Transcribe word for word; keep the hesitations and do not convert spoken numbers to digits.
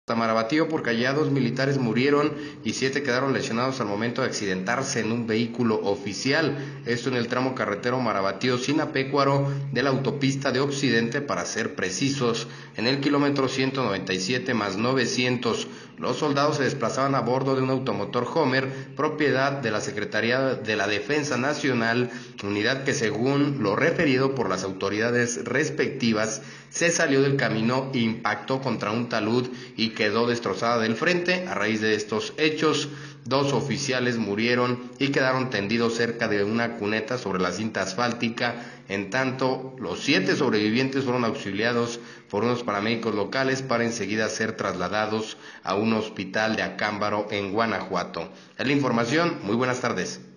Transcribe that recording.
Marabatío, porque allá dos militares murieron y siete quedaron lesionados al momento de accidentarse en un vehículo oficial. Esto en el tramo carretero Marabatío-Sinapecuaro de la autopista de Occidente, para ser precisos, en el kilómetro ciento noventa y siete más novecientos. Los soldados se desplazaban a bordo de un automotor Homer, propiedad de la Secretaría de la Defensa Nacional, unidad que, según lo referido por las autoridades respectivas, se salió del camino, impactó contra un talud y quedó destrozada del frente. A raíz de estos hechos, dos oficiales murieron y quedaron tendidos cerca de una cuneta sobre la cinta asfáltica. En tanto, los siete sobrevivientes fueron auxiliados por unos paramédicos locales para enseguida ser trasladados a un hospital de Acámbaro, en Guanajuato. Es la información. Muy buenas tardes.